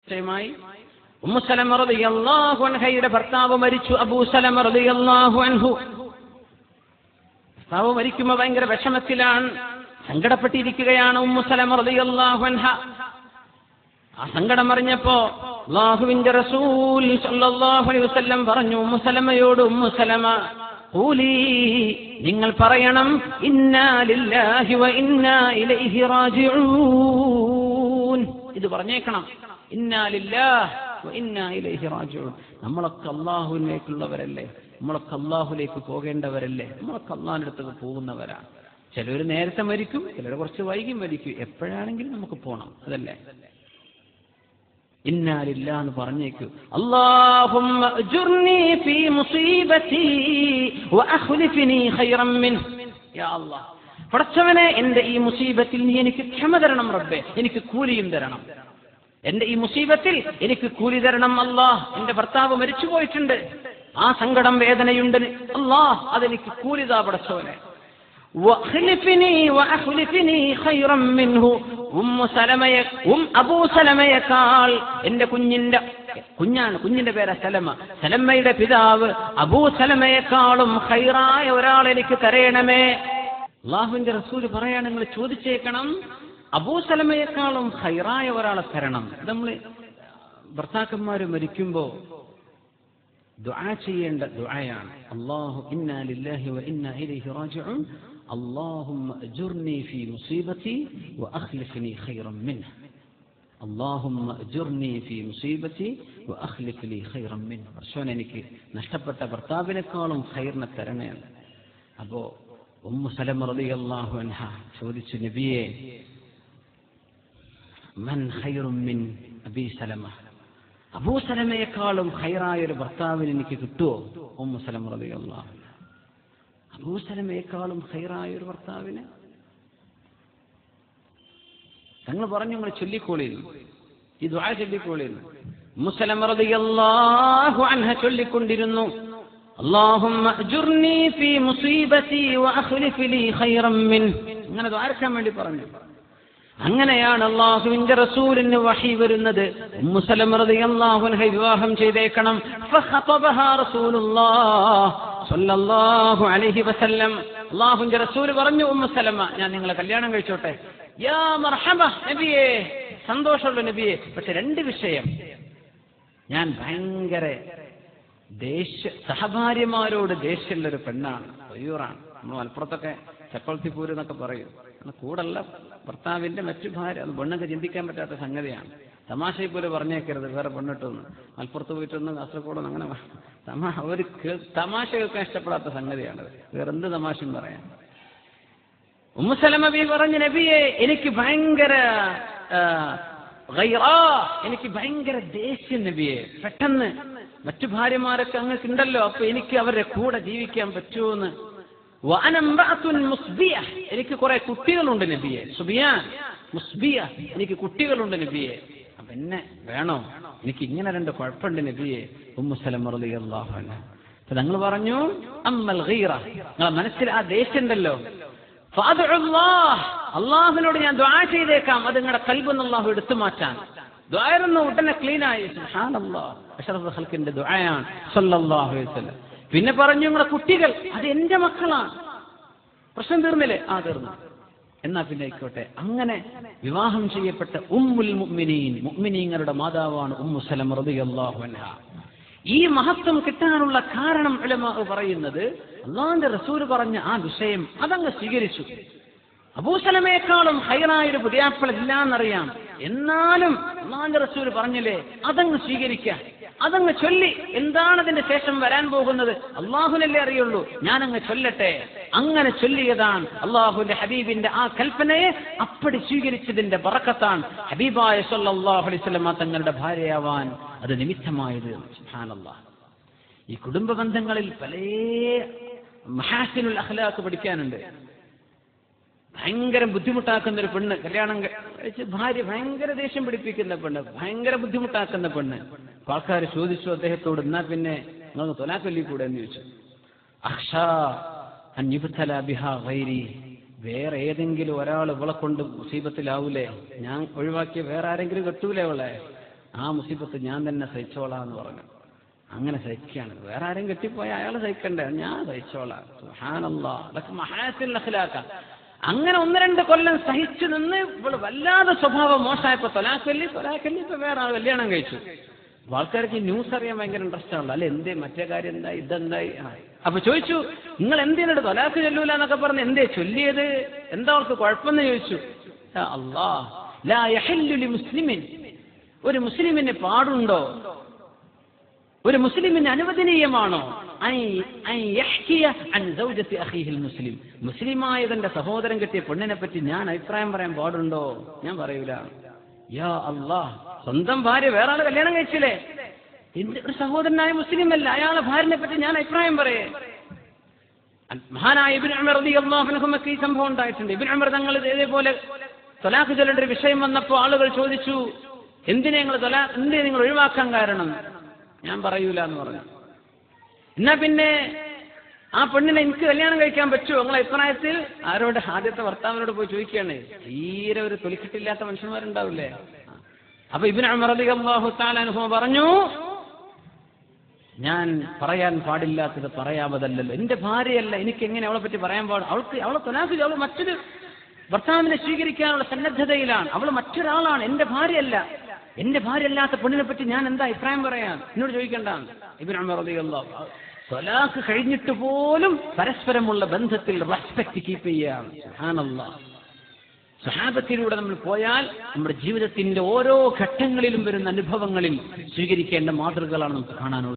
Umm Salama റളിയല്ലാഹു അൻഹയുടെ ഭർത്താവ് മരിച്ചു. അബൂ സലമ റളിയല്ലാഹു അൻഹു ഭർത്താവ് മരിക്കുമ്പോൾ ഭയങ്കര വിഷമത്തിലാണ്, സങ്കടപ്പെട്ടിരിക്കുകയാണ് ഉമ്മു സലമ റളിയല്ലാഹു അൻഹ. ആ സങ്കടം അറിഞ്ഞപ്പോ അല്ലാഹുവിന്റെ റസൂൽ സല്ലല്ലാഹു അലൈഹി വസല്ലം പറഞ്ഞു ഉമ്മു സലമയോട്, ഉമ്മു സലമ ഖൂലി, നിങ്ങൾ പറയണം, ഇന്നാ ലില്ലാഹി വ ഇന്നാ ഇലൈഹി റാജിഊൻ. ഇത് പറഞ്ഞേക്കണം, ഇന്നാ ലില്ലാഹി വ ഇന്നാ ഇലൈഹി റാജിഊൻ. നമ്മളൊക്കെ അല്ലാഹുവിലേക്കുള്ളവരല്ലേ, നമ്മളൊക്കെ അല്ലാഹുവിലേക്ക് പോകേണ്ടവരല്ലേ, നമ്മളൊക്കെ അല്ലാഹുവിന്റെ അടുത്തേക്ക് പോകുന്നവരാണ്. ചിലർ നേരത്തെ മരിക്കും, ചിലർ കുറച്ച് വൈകി മരിക്കും. എപ്പോഴാണെങ്കിലും നമുക്ക് പോകണം, അതല്ലേ? ഇന്നാ ലില്ലാഹി എന്ന് പറഞ്ഞേക്കൂ. അല്ലാഹുമ്മ അജ്ർനി ഫീ മുസീബതി വ അഖ്ലിഫ്നി ഖൈറൻ മിൻഹ. യാ അല്ലാഹ്, പടച്ചവനെ, എന്റെ ഈ മുസീബത്തിൽ നീ എനിക്ക് ക്ഷമ തരണം റബ്ബേ, എനിക്ക് കൂലിയും തരണം. എന്റെ ഈ മുസീബത്തിൽ എനിക്ക് കൂലി തരണം അല്ലാഹ്. എന്റെ ഭർത്താവ് മരിച്ചു പോയിട്ടുണ്ട്, ആ സങ്കടം വേദനയുണ്ട് അല്ലാഹ്, അതെനിക്ക് കൂലിതാ പടച്ചവനെ. അബൂ സലമയേക്കാൾ എന്റെ കുഞ്ഞിന്റെ പേരാ സലമ, സലമയുടെ പിതാവ് അബൂ സലമയേക്കാളും ഖൈറായ ഒരാൾ എനിക്ക് തരയണമേ. അല്ലാഹുവിന്റെ റസൂൽ പറയാണ്, നിങ്ങൾ ചോദിച്ചേക്കണം, അബൂ സലമയേക്കാളും ഖൈറായ ഒരാളെ തരണം. നമ്മൾ ഭർത്താക്കന്മാര് മരിക്കുമ്പോ ദുആ ചെയ്യേണ്ട ദുആയാണ്. അല്ലാഹു ഇന്നാ ലില്ലാഹി വ ഇന്നാ ഇലൈഹി റാജിഊൻ. അല്ലാഹുമ്മ അജ്ർനി ഫീ മുസീബതി വ അഖ്ലിഫ്നി ഖൈറൻ മിൻഹ. അല്ലാഹുമ്മ അജ്ർനി ഫീ മുസീബതി വ അഖ്ലിഫ്നി ഖൈറൻ മിൻഹ. പടച്ചവനെ, എനിക്ക് നഷ്ടപ്പെട്ട ഭർത്താവിനേക്കാളും ഖൈറിനെ തരണേ. അപ്പോ ഉമ്മു സലമ റളിയല്ലാഹു അൻഹ ചോദിച്ചു, നബിയേ, മൻ ഖൈറുൻ മിൻ അബീ സലമ, അബൂ സലമയേക്കാളും ഖൈറായ ഒരു ഭർത്താവിന് എനിക്ക് കിട്ടുമോ? ഉമ്മു സലമ റളിയല്ലാഹു അൻഹ, അബൂ സലമയേക്കാളും ഖൈറായ ഒരു ഭർത്താവിന് തങ്ങൾ പറഞ്ഞു, നിങ്ങൾ ചൊല്ലിക്കോളിയിരുന്നു, ഈ ദുആ ചൊല്ലിക്കോളിയിരുന്നു. ഉമ്മു സലമ റളിയല്ലാഹു അൻഹ ചൊല്ലിക്കൊണ്ടിരുന്നു, അല്ലാഹുമ്മ അജ്ർനി ഫീ മുസീബതി വ അഖ്ലിഫ് ലീ ഖൈറൻ മിൻഹ. അങ്ങനെ ദുആക്കാൻ വേണ്ടി പറഞ്ഞു. അങ്ങനെയാണ് അല്ലാഹുവിന്റെ റസൂലിന് വഹി വരുന്നത്, ഉമ്മു സലമ റളിയല്ലാഹു അൻഹ വിവാഹം ചെയ്തേക്കണം. ഫഖതബഹാ റസൂലുള്ളാഹി സ്വല്ലല്ലാഹു അലൈഹി വസല്ലം. അല്ലാഹുവിന്റെ റസൂൽ പറഞ്ഞു, ഉമ്മു സലമ, ഞാൻ നിങ്ങളെ കല്യാണം കഴിച്ചോട്ടെ? യാ മർഹബ നബിയേ, സന്തോഷമുള്ള നബിയേ. പക്ഷെ രണ്ട് വിഷയം, ഞാൻ ഭയങ്കര സഹഭാര്യമാരോട് ദേഷ്യമുള്ളൊരു പെണ്ണാണ്, വയ്യൂറാണ്. നമ്മൾ മലപ്പുറത്തൊക്കെ ചക്കൊളത്തിപ്പൂര് എന്നൊക്കെ പറയും. കൂടല്ല ഭർത്താവിന്റെ മറ്റു ഭാര്യ, അത് പെണ്ണൊക്കെ ചിന്തിക്കാൻ പറ്റാത്ത സംഗതിയാണ്. തമാശയെ പോലെ പറഞ്ഞേക്കരുത് വേറെ പെണ്ണിട്ടൊന്ന്, മലപ്പുറത്ത് പോയിട്ടൊന്ന് കാസർഗോഡൊന്നും അങ്ങനെ ഒരു തമാശ കേൾക്കാൻ ഇഷ്ടപ്പെടാത്ത സംഗതിയാണ്. വേറെന്ത് തമാശയും പറയാം. ഉമ്മു സലമ ബീവി പറഞ്ഞു, നബിയെ, എനിക്ക് ഭയങ്കര എനിക്ക് ഭയങ്കര ദേഷ്യം നബിയെ. പെട്ടെന്ന് മറ്റു ഭാര്യമാരൊക്കെ അങ്ങക്ക് ഉണ്ടല്ലോ, അപ്പൊ എനിക്ക് അവരുടെ കൂടെ ജീവിക്കാൻ പറ്റുമോന്ന്. എനിക്ക് കുറെ കുട്ടികളുണ്ട് നബിയെ. സുബിയാൻ മുസ്ബിയ, എനിക്ക് കുട്ടികളുണ്ട് നബിയെ. അപ്പൊ എന്നെ വേണോ? എനിക്ക് ഇങ്ങനെ രണ്ട് കുഴപ്പമുണ്ട് നബിയെ. ഉമ്മു സലമ റളിയല്ലാഹു അൻഹ അപ്പൊ ഞങ്ങൾ പറഞ്ഞു, അമ്മൽ ഗീറ, നിങ്ങളെ മനസ്സിൽ ആ ദേഷ്യം ഉണ്ടല്ലോ, അള്ളാഹുവിനോട് ഞാൻ ദുആ ചെയ്തേക്കാം, അത് നിങ്ങളുടെ ഖൽബിന്ന് അള്ളാഹു എടുത്തു മാറ്റാൻ. ദുആയിരുന്നു ഉടനെ ക്ലീനായി. സുബ്ഹാനല്ലാഹ്, അഷ്റഫുൽ ഖൽഖിന്റെ ദുആയാണ് സല്ലല്ലാഹു അലൈഹി വസല്ലം. പിന്നെ പറഞ്ഞു, നിങ്ങളുടെ കുട്ടികൾ അത് എന്റെ മക്കളാണ്. പ്രശ്നം തീർന്നില്ലേ? ആ തീർന്നു. എന്നാ പിന്നെ ആയിക്കോട്ടെ. അങ്ങനെ വിവാഹം ചെയ്യപ്പെട്ട ഉമ്മുൽ മുഅ്മിനീൻ, മുഅ്മിനീങ്ങളുടെ മാതാവാണ് ഉമ്മു സലമ റളിയല്ലാഹു അൻഹ. ഈ മഹത്വം കിട്ടാനുള്ള കാരണം ഉലമാ പറയുന്നത്, അല്ലാഹുവിന്റെ റസൂൽ പറഞ്ഞ ആ വിഷയം അതങ്ങ് സ്വീകരിച്ചു. അബൂ സലമയേക്കാളും ഖൈറായൊരു പുതിയാപ്പിള ഇല്ലാന്നറിയാം, എന്നാലും അല്ലാഹുവിന്റെ റസൂൽ പറഞ്ഞില്ലേ, അതങ്ങ് സ്വീകരിക്കാൻ, അതങ്ങ് ചൊല്ലി. എന്താണ് അതിന്റെ ശേഷം വരാൻ പോകുന്നത് അള്ളാഹുവിനല്ലേ അറിയുള്ളൂ, ഞാനങ്ങ് ചൊല്ലട്ടെ. അങ്ങനെ ചൊല്ലിയതാണ് അള്ളാഹുവിന്റെ ഹബീബിന്റെ ആ കൽപ്പനയെ അപ്പടി സ്വീകരിച്ചതിന്റെ ബറക്കത്താണ് ഹബീബായ സല്ലല്ലാഹു അലൈഹി വസല്ലം തങ്ങളുടെ ഭാര്യയാവാൻ അത് നിമിത്തമായത്. സുബ്ഹാനല്ലാഹ്. ഈ കുടുംബ ബന്ധങ്ങളിൽ പല മഹാസിനുൽ അഖ്ലാഖ് പഠിക്കാനുണ്ട്. ഭയങ്കര ബുദ്ധിമുട്ടാക്കുന്ന ഒരു പെണ്ണ്, കല്യാണം കഴിച്ച് ഭാര്യ ഭയങ്കര ദേഷ്യം പിടിപ്പിക്കുന്ന പെണ്ണ്, ഭയങ്കര ബുദ്ധിമുട്ടാക്കുന്ന പെണ്ണ്. ആൾക്കാർ ചോദിച്ചു അദ്ദേഹത്തോട്, എന്നാ പിന്നെ നിങ്ങൾക്ക് തൊലാക്കൊല്ലിക്കൂടെ എന്ന് ചോദിച്ചു. അഖ്ഷാ അൻ യുബ്തല ബിഹാ ഗൈരി, വേറെ ഏതെങ്കിലും ഒരാൾ ഇവളെ കൊണ്ട് മുസീബത്തിലാവൂലേ, ഞാൻ ഒഴിവാക്കിയ വേറെ ആരെങ്കിലും കെട്ടൂലേ അവളെ, ആ മുസീബത്ത് ഞാൻ തന്നെ സഹിച്ചോളാം എന്ന് പറഞ്ഞു. അങ്ങനെ സഹിക്കുകയാണ്. വേറെ ആരും കെട്ടിപ്പോയാൽ അയാൾ സഹിക്കണ്ടേ, ഞാൻ സഹിച്ചോളാം. സുബ്ഹാനല്ലാഹ്, അതൊക്കെ മഹാസിൽ അഖ്ലാഖ. അങ്ങനെ 1-2 കൊല്ലം സഹിച്ചു നിന്ന് ഇവള് വല്ലാതെ സ്വഭാവം മോശമായപ്പോ തൊലാക്കല്ലി ഇപ്പൊ വേറെ ആൾ കല്യാണം കഴിച്ചു. ആൾക്കാർക്ക് ഈ ന്യൂസ് അറിയാൻ ഭയങ്കര ഇൻട്രസ്റ്റ് ആണല്ലോ. അല്ലെ എന്തേ മറ്റേ കാര്യം എന്തായി, ഇതെന്തായി. അപ്പൊ ചോദിച്ചു, നിങ്ങൾ എന്തിനാണ് തൊലാക്ക് ചൊല്ലൂല എന്നൊക്കെ പറഞ്ഞ് എന്തേ ചൊല്ലിയത്, എന്താ അവർക്ക് കുഴപ്പമെന്ന് ചോദിച്ചു. അല്ലാഹ് ലാ യഹില്ലു ലിമുസ്ലിമിൻ, ഒരു മുസ്ലിമിന് പാടുണ്ടോ, ഒരു മുസ്ലിമിന് അനുവദനീയമാണോ മുസ്ലിം, മുസ്ലിമായ തന്റെ സഹോദരൻ കെട്ടിയ പെണ്ണിനെ പറ്റി ഞാൻ അഭിപ്രായം പറയാൻ പാടുണ്ടോ? ഞാൻ പറയൂല. യാ അല്ലാഹ്, സ്വന്തം ഭാര്യ വേറെ ആളെ കല്യാണം കഴിച്ചില്ലേ, ഒരു സഹോദരനായ മുസ്ലിം അല്ല, അയാളെ ഭാര്യനെ പറ്റി ഞാൻ അഭിപ്രായം പറയേ? മഹാനായ ഇബ്നു ഉമർ റളിയല്ലാഹു അൻഹുമക്ക് ഈ സംഭവം ഉണ്ടായിട്ടുണ്ട്. ഇബ്നു ഉമർ തങ്ങൾ ഇതേപോലെ തൊലാഖ് ചൊല്ലേണ്ട ഒരു വിഷയം വന്നപ്പോൾ ആളുകൾ ചോദിച്ചു, എന്തിനെ നിങ്ങൾ ഒഴിവാക്കാൻ കാരണം? ഞാൻ പറയൂല എന്ന് പറഞ്ഞു. എന്നാ പിന്നെ ആ പെണ്ണിനെ എനിക്ക് കല്യാണം കഴിക്കാൻ പറ്റുമോ നിങ്ങളെ അഭിപ്രായത്തിൽ? ആരോട്? ആദ്യത്തെ ഭർത്താവിനോട് പോയി ചോദിക്കുകയാണ്. തീരെ ഒരു തൊലിക്കെട്ടില്ലാത്ത മനുഷ്യന്മാരുണ്ടാവില്ലേ? അപ്പൊ ഇബ്നു ഉമർ റളിയല്ലാഹു തആല അൻഹു പറഞ്ഞു, ഞാൻ പറയാൻ പാടില്ലാത്തത് പറയാമതല്ലല്ലോ, എന്റെ ഭാര്യയല്ല, എനിക്ക് എങ്ങനെ അവളെ പറ്റി പറയാൻ പാടും? അവളെ തൊലാഖ്, അവൾ മറ്റൊരു ഭർത്താവിനെ സ്വീകരിക്കാനുള്ള സന്നദ്ധതയിലാണ്, അവൾ മറ്റൊരാളാണ്, എന്റെ ഭാര്യയല്ല. എന്റെ ഭാര്യ അല്ലാത്ത പെണ്ണിനെ പറ്റി ഞാൻ എന്താ അഭിപ്രായം പറയാൻ? എന്നോട് ചോദിക്കണ്ട. ഇബ്നു ഉമർ റളിയല്ലാഹു അൻഹു തൊലാഖ് കഴിഞ്ഞിട്ട് പോലും പരസ്പരമുള്ള ബന്ധത്തിൽ റെസ്പെക്ട് കീപ്പ് ചെയ്യാണ്. സുബ്ഹാനല്ലാഹ്. സ്വഹാബത്തിലൂടെ നമ്മൾ പോയാൽ നമ്മുടെ ജീവിതത്തിന്റെ ഓരോ ഘട്ടങ്ങളിലും വരുന്ന അനുഭവങ്ങളിൽ സ്വീകരിക്കേണ്ട മാതൃകകളാണ് നമുക്ക് കാണാനുള്ളത്.